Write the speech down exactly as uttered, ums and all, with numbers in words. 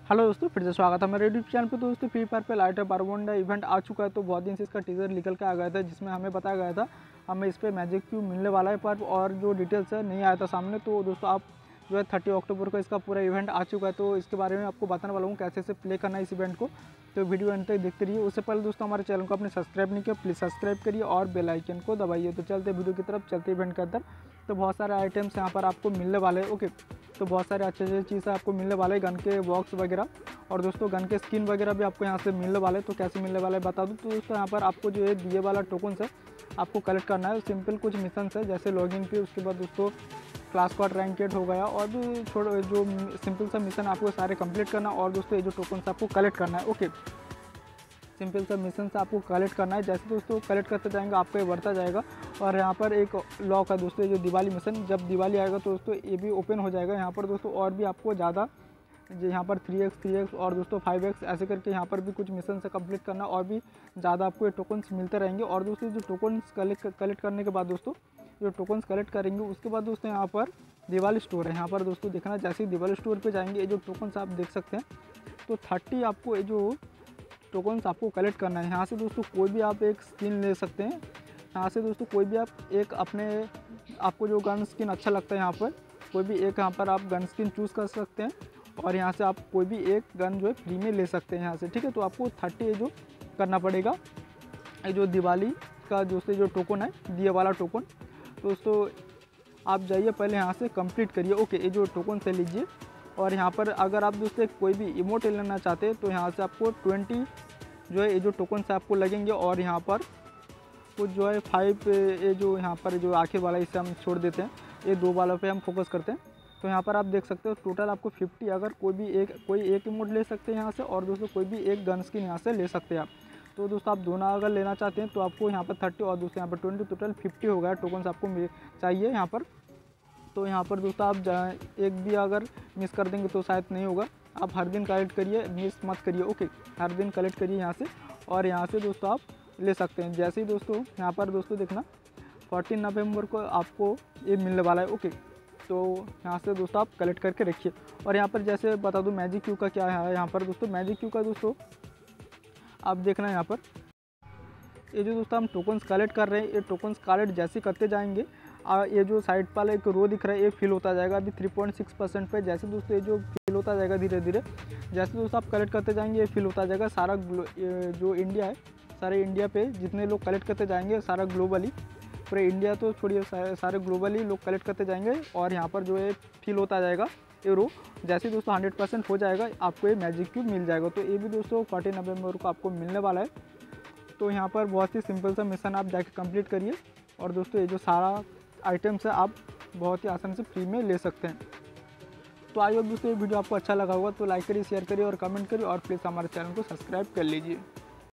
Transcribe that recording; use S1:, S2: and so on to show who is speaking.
S1: Hello दोस्तों, फिर से स्वागत है मेरे यूट्यूब चैनल पे। दोस्तों फ्री फायर पे लाइट बारमोंडा इवेंट आ चुका है, तो बहुत दिन से इसका टीजर निकल के आ गया था, जिसमें हमें बताया गया था हमें इस पर मैजिक क्यूब मिलने वाला है, पर और जो डिटेल्स है नहीं आया था सामने। तो दोस्तों आप जो है थर्टी अक्टूबर को इसका पूरा इवेंट आ चुका है, तो इसके बारे में आपको बताने वाला हूँ कैसे से प्ले करना है इस इवेंट को। तो वीडियो अंत तक देखते रहिए। उससे पहले दोस्तों हमारे चैनल को आपने सब्सक्राइब नहीं किया, प्लीज़ सब्सक्राइब करिए और बेल आइकन को दबाइए। तो चलते वीडियो की तरफ, चलते इवेंट के अंदर। तो बहुत सारे आइटम्स यहाँ पर आपको मिलने वाले हैं। ओके, तो बहुत सारे अच्छे अच्छे चीज़ें आपको मिलने वाले हैं, गन के बॉक्स वगैरह, और दोस्तों गन के स्किन वगैरह भी आपको यहाँ से मिलने वाले। तो कैसे मिलने वाले बता दूँ। तो दोस्तों यहाँ पर आपको जो है दिए वाला टोकन है आपको कलेक्ट करना है। सिंपल कुछ मिशन है, जैसे लॉगिन पे, उसके बाद दोस्तों क्लास स्क्वाड रैंकेड हो गया, और भी छोटे जो सिंपल सा मिशन आपको सारे कंप्लीट करना, और दोस्तों ये जो टोकन आपको कलेक्ट करना है। ओके, सिंपल सा मिशन से आपको कलेक्ट करना है। जैसे दोस्तों कलेक्ट करते जाएंगे आपको ये बढ़ता जाएगा। और यहाँ पर एक लॉक है दोस्तों, जो दिवाली मिशन, जब दिवाली आएगा तो दोस्तों ये भी ओपन हो जाएगा यहाँ पर दोस्तों। और भी आपको ज़्यादा यहाँ पर थ्री एक्स थ्री एक्स और दोस्तों फाइव एक्स ऐसे करके यहाँ पर भी कुछ मिशन से कंप्लीट करना, और भी ज़्यादा आपको ये टोकन्स मिलते रहेंगे। और दोस्तों जो टोकन्स कलेक्ट कलेक्ट करने के बाद दोस्तों जो टोकन्स कलेक्ट करेंगे उसके बाद दोस्तों यहाँ पर दिवाली स्टोर है। यहाँ पर दोस्तों देखना, जैसे ही दिवाली स्टोर पे जाएंगे ये जो टोकन्स आप देख सकते हैं, तो थर्टी आपको ये जो टोकन्स आपको कलेक्ट करना है। यहाँ से दोस्तों कोई भी आप एक स्किन ले सकते हैं। यहाँ से दोस्तों कोई भी आप एक अपने आपको जो गन स्किन अच्छा लगता है यहाँ पर कोई भी एक यहाँ पर आप गन स्किन चूज़ कर सकते हैं, और यहाँ से आप कोई भी एक गन जो है फ्री में ले सकते हैं यहाँ से। ठीक है, तो आपको थर्टी ये जो करना पड़ेगा, ये जो दिवाली का दोस्तों जो टोकन है दिए वाला टोकन, दोस्तों आप जाइए पहले यहाँ से कंप्लीट करिए। ओके, ये जो टोकन से लीजिए, और यहाँ पर अगर आप दोस्तों कोई भी इमोट लेना चाहते हैं तो यहाँ से आपको ट्वेंटी जो है ये जो टोकन से आपको लगेंगे। और यहाँ पर कुछ जो है फाइव ये जो यहाँ पर जो आखिर वाला इसे हम छोड़ देते हैं, ये दो वालों पे हम फोकस करते हैं। तो यहाँ पर आप देख सकते हो टोटल आपको फिफ्टी, अगर कोई भी एक कोई एक इमोट ले सकते हैं यहाँ से, और दोस्तों कोई भी एक गन स्किन यहाँ से ले सकते हैं आप। तो दोस्तों आप दोनों अगर लेना चाहते हैं तो आपको यहाँ पर थर्टी और दोस्तों यहाँ पर ट्वेंटी, टोटल फिफ्टी हो गया टोकन आपको चाहिए यहाँ पर। तो यहाँ पर दोस्तों आप एक भी अगर मिस कर देंगे तो शायद नहीं होगा। आप हर दिन कलेक्ट करिए, मिस मत करिए। ओके, हर दिन कलेक्ट करिए यहाँ से, और यहाँ से दोस्तों आप ले सकते हैं। जैसे ही दोस्तों यहाँ पर दोस्तों देखना फोर्टीन नवंबर को आपको ये मिलने वाला है। ओके, तो यहाँ से दोस्तों आप कलेक्ट करके रखिए। और यहाँ पर जैसे बता दूँ मैजिक क्यू का क्या है यहाँ पर दोस्तों, मैजिक क्यू का दोस्तों आप देखना यहाँ पर ये जो दोस्तों हम टोकन्स कलेक्ट कर रहे हैं, ये टोकन्स कलेक्ट जैसे करते जाएंगे, आ, ये जो साइड वाला एक रो दिख रहा है ये फिल होता जाएगा अभी थ्री पॉइंट सिक्स परसेंट पे। जैसे दोस्तों ये जो फिल होता जाएगा धीरे धीरे, जैसे दोस्तों आप कलेक्ट करते जाएंगे ये फिल होता जाएगा। सारा जो इंडिया है, सारे इंडिया पे जितने लोग कलेक्ट करते जाएंगे, सारा ग्लोबली, पूरे इंडिया तो छोड़िए सारे ग्लोबली लोग कलेक्ट करते जाएंगे, और यहाँ पर जो है फिल होता जाएगा ये रो। जैसे दोस्तों हंड्रेड परसेंट हो जाएगा आपको ये मैजिक क्यूब मिल जाएगा। तो ये भी दोस्तों फोर्टीन नवंबर को आपको मिलने वाला है। तो यहाँ पर बहुत ही सिंपल सा मिशन आप जाके कंप्लीट करिए, और दोस्तों ये जो सारा आइटम्स है आप बहुत ही आसानी से फ्री में ले सकते हैं। तो आई होप दोस्तों ये वीडियो आपको अच्छा लगा होगा, तो लाइक करिए, शेयर करिए और कमेंट करिए, और प्लीज़ हमारे चैनल को सब्सक्राइब कर लीजिए।